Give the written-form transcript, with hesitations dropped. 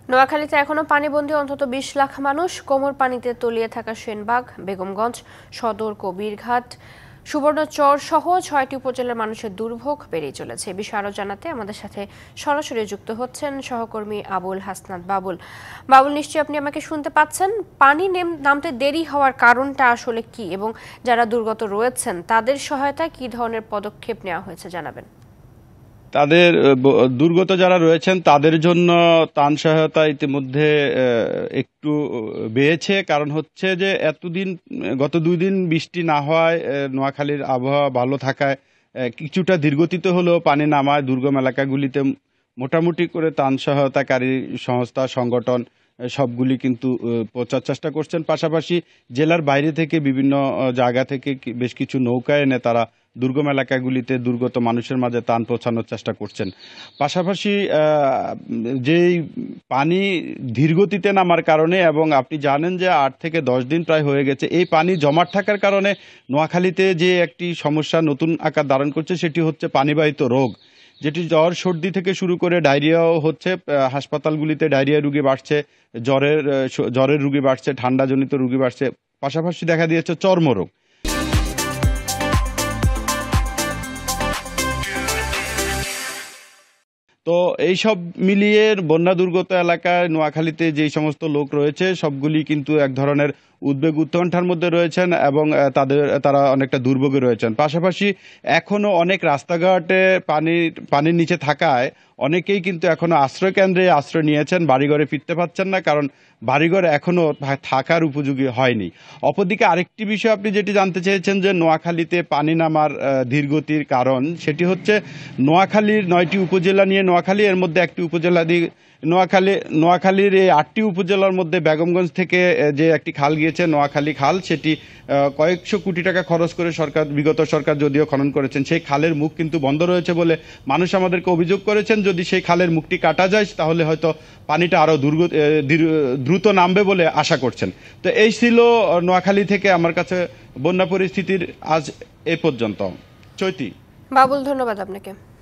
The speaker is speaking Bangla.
নোয়াখালীতে এখনো পানিবন্দী অন্তত ২০ লাখ মানুষ। কোমর পানিতে তলিয়ে থাকা সেনবাগ, বেগমগঞ্জ সদর, কবিরঘাট, সুবর্ণচর সহ ৬টি উপজেলার মানুষের দুর্ভোগ বেড়েই চলেছে। এ বিষয়ে আরও জানাতে আমাদের সাথে সরাসরি যুক্ত হচ্ছেন সহকর্মী আবুল হাসনাত বাবুল। বাবুল, নিশ্চয়ই আপনি আমাকে শুনতে পাচ্ছেন। পানি নামতে দেরি হওয়ার কারণটা আসলে কি, এবং যারা দুর্গত রয়েছেন তাদের সহায়তায় কি ধরনের পদক্ষেপ নেওয়া হয়েছে জানাবেন। তাদের দুর্গত যারা রয়েছেন তাদের জন্য ত্রাণ সহায়তা ইতিমধ্যে একটু বেড়েছে। কারণ হচ্ছে যে গত 2 দিন বৃষ্টি না হওয়ায়, নোয়াখালীর আবহাওয়া ভালো থাকায় কিছুটা ধীরগতিতে হলেও পানি নামায় দুর্গম এলাকাগুলিতে মোটামুটি করে ত্রাণ সহায়তাকারী সংস্থা সংগঠন সবগুলি কিন্তু পৌঁছার চেষ্টা করছেন। পাশাপাশি জেলার বাইরে থেকে বিভিন্ন জায়গা থেকে বেশ কিছু নৌকা এনে তারা দুর্গম এলাকাগুলিতে দুর্গত মানুষের মাঝে ত্রাণ পৌঁছানোর চেষ্টা করছেন। পাশাপাশি যেই পানি ধীরগতিতে নামার কারণে, এবং আপনি জানেন যে 8 থেকে 10 দিন প্রায় হয়ে গেছে, এই পানি জমাট থাকার কারণে নোয়াখালীতে যে একটি সমস্যা নতুন আকার ধারণ করছে সেটি হচ্ছে পানিবাহিত রোগ, যেটি জ্বর সর্দি থেকে শুরু করে ডায়রিয়াও হচ্ছে। হাসপাতালগুলিতে ডায়রিয়া রোগী বাড়ছে, জ্বরের রোগী বাড়ছে, ঠান্ডাজনিত রোগী বাড়ছে। পাশাপাশি দেখা দিয়েছে চর্মরোগ। তো এইসব মিলিয়ে বন্যা দুর্গত এলাকায় নোয়াখালীতে যেই সমস্ত লোক রয়েছে সবগুলি কিন্তু এক ধরনের উদ্বেগ উৎকণ্ঠার মধ্যে রয়েছেন, এবং তারা অনেকটা দুর্ভোগে রয়েছেন। পাশাপাশি এখনো অনেক রাস্তাঘাটে পানির নিচে থাকায় অনেকেই কিন্তু এখনো আশ্রয় কেন্দ্রে আশ্রয় নিয়েছেন, বাড়িঘরে ফিরতে পারছেন না, কারণ বাড়িঘর এখনো থাকার উপযোগী হয়নি। অপরদিকে আরেকটি বিষয় আপনি যেটি জানতে চেয়েছেন যে নোয়াখালীতে পানি নামার ধীরগতির কারণ, সেটি হচ্ছে নোয়াখালীর 9টি উপজেলা নিয়ে নোয়াখালী, এর মধ্যে একটি উপজেলা দিয়ে নোয়াখালীর এই 8টি উপজেলার মধ্যে বেগমগঞ্জ থেকে যে একটি খাল গিয়েছে নোয়াখালী খাল, সেটি কয়েকশো কোটি টাকা খরচ করে বিগত সরকার যদিও খনন করেছেন, সেই খালের মুখ কিন্তু বন্ধ রয়েছে বলে মানুষ আমাদেরকে অভিযোগ করেছেন। যদি সেই খালের মুখটি কাটা যায় তাহলে হয়তো পানিটা আরো দ্রুত নামবে বলে আশা করছেন। তো এই ছিল নোয়াখালী থেকে আমার কাছে বন্যা পরিস্থিতির আজ এ পর্যন্ত। চৈতি। বাবুল, ধন্যবাদ আপনাকে।